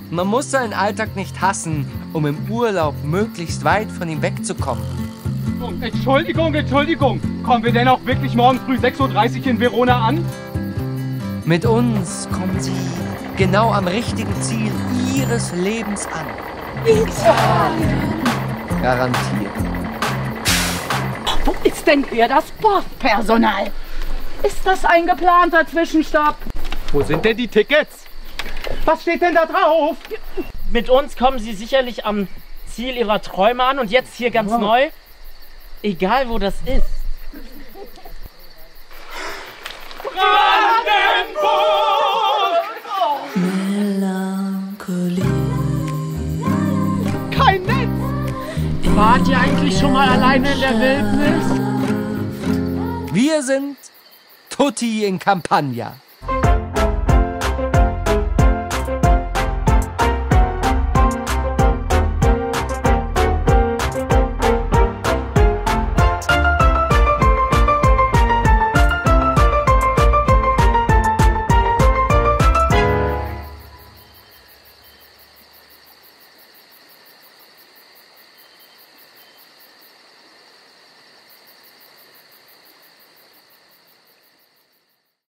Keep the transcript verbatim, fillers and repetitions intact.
Man muss seinen Alltag nicht hassen, um im Urlaub möglichst weit von ihm wegzukommen. Entschuldigung, Entschuldigung. Kommen wir denn auch wirklich morgen früh sechs Uhr dreißig in Verona an? Mit uns kommen Sie genau am richtigen Ziel Ihres Lebens an. Italien. Garantiert. Wo ist denn hier das Bordpersonal? Ist das ein geplanter Zwischenstopp? Wo sind denn die Tickets? Was steht denn da drauf? Mit uns kommen Sie sicherlich am Ziel Ihrer Träume an und jetzt hier ganz wow. neu, egal wo das ist. Melancholie. Kein Netz! Wart ihr eigentlich schon mal alleine in der Wildnis? Wir sind Tutti in Campagna.